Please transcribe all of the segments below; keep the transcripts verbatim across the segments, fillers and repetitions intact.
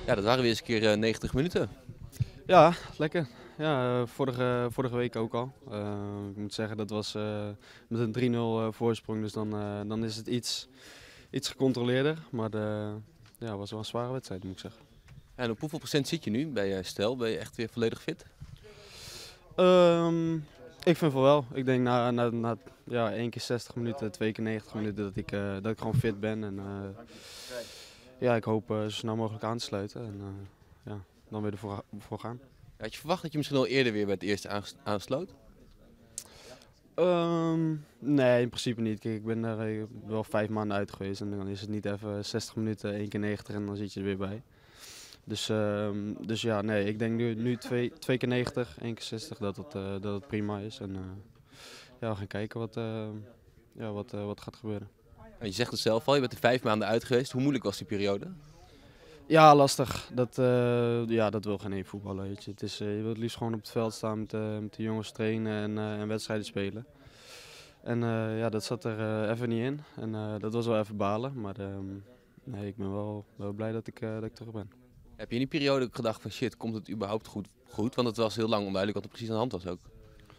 Ja, dat waren weer eens een keer uh, negentig minuten. Ja, lekker. Ja, vorige, vorige week ook al. Uh, ik moet zeggen, dat was uh, met een drie nul uh, voorsprong, dus dan, uh, dan is het iets, iets gecontroleerder. Maar de, ja, het was wel een zware wedstrijd, moet ik zeggen. En op hoeveel procent zit je nu bij uh, Stel? Ben je echt weer volledig fit? Um, ik vind van wel. Ik denk na, na, na ja, één keer zestig minuten, twee keer negentig minuten dat ik, uh, dat ik gewoon fit ben. En, uh, ja, ik hoop uh, zo snel mogelijk aan te sluiten en uh, ja, dan weer ervoor voor gaan. Had je verwacht dat je misschien al eerder weer bij het eerste aansloot? Um, nee, in principe niet. Kijk, ik ben er uh, wel vijf maanden uit geweest en dan is het niet even zestig minuten, één keer negentig en dan zit je er weer bij. Dus, uh, dus ja, nee, ik denk nu, nu twee, twee keer negentig, één keer zestig dat het, uh, dat het prima is. En uh, ja, we gaan kijken wat, uh, ja, wat, uh, wat gaat gebeuren. Je zegt het zelf al, je bent er vijf maanden uit geweest. Hoe moeilijk was die periode? Ja, lastig. Dat, uh, ja, dat wil geen één voetballer. Weet je. Het is, uh, je wilt liefst gewoon op het veld staan met, uh, met de jongens trainen en, uh, en wedstrijden spelen. En uh, ja, dat zat er uh, even niet in. En uh, dat was wel even balen. Maar uh, nee, ik ben wel, wel blij dat ik, uh, dat ik terug ben. Heb je in die periode ook gedacht van shit, komt het überhaupt goed? goed? Want het was heel lang onduidelijk wat er precies aan de hand was ook.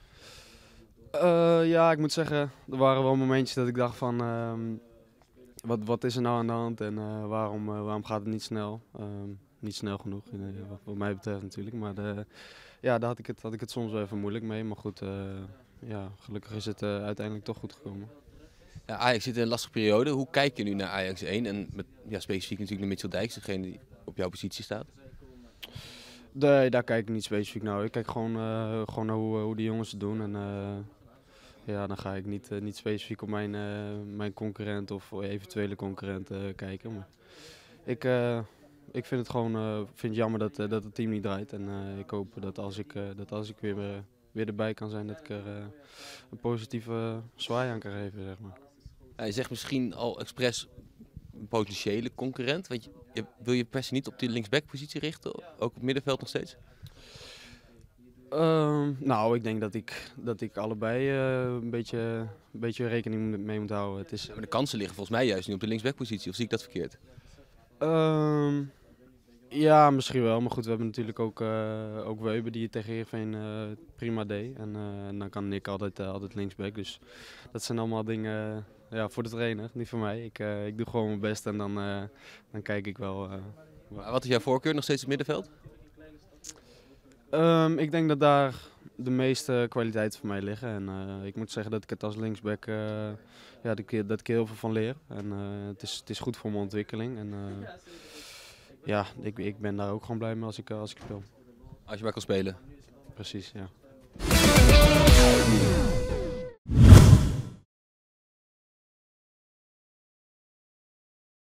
Uh, ja, ik moet zeggen, er waren wel momentjes dat ik dacht van... Uh, Wat, wat is er nou aan de hand en uh, waarom, uh, waarom gaat het niet snel? Uh, niet snel genoeg, uh, wat mij betreft natuurlijk. Maar de, ja, daar had ik, het, had ik het soms wel even moeilijk mee. Maar goed, uh, ja, gelukkig is het uh, uiteindelijk toch goed gekomen. Ja, Ajax zit in een lastige periode. Hoe kijk je nu naar Ajax één? En met, ja, specifiek natuurlijk naar Mitchell Dijks, degene die op jouw positie staat. Nee, daar kijk ik niet specifiek naar. Ik kijk gewoon, uh, gewoon naar hoe, hoe die jongens het doen. En, uh, ja, dan ga ik niet, uh, niet specifiek op mijn, uh, mijn concurrent of eventuele concurrent uh, kijken. Maar ik, uh, ik vind het gewoon uh, vind het jammer dat, uh, dat het team niet draait. En uh, ik hoop dat als ik, uh, dat als ik weer, uh, weer erbij kan zijn, dat ik er uh, een positieve uh, zwaai aan kan geven. Zeg maar. Ja, je zegt misschien al expres een potentiële concurrent. Want je, je, wil je per se niet op die linksback-positie richten? Ook op middenveld nog steeds? Uh, nou, ik denk dat ik, dat ik allebei uh, een, beetje, een beetje rekening mee moet houden. Het is... ja, maar de kansen liggen volgens mij juist nu op de linksback-positie, of zie ik dat verkeerd? Uh, ja, misschien wel. Maar goed, we hebben natuurlijk ook, uh, ook Weuber die het tegen Heerenveen uh, prima deed. En, uh, en dan kan Nick altijd, uh, altijd linksback. Dus dat zijn allemaal dingen uh, ja, voor de trainer, niet voor mij. Ik, uh, ik doe gewoon mijn best en dan, uh, dan kijk ik wel. Uh, maar wat is jouw voorkeur? Nog steeds het middenveld? Um, ik denk dat daar de meeste kwaliteiten van mij liggen. En uh, ik moet zeggen dat ik het als linksback uh, ja, dat, ik, dat ik heel veel van leer. En uh, het, is, het is goed voor mijn ontwikkeling. En uh, ja, ik, ik ben daar ook gewoon blij mee als ik, als ik speel. Als je maar kan spelen? Precies, ja.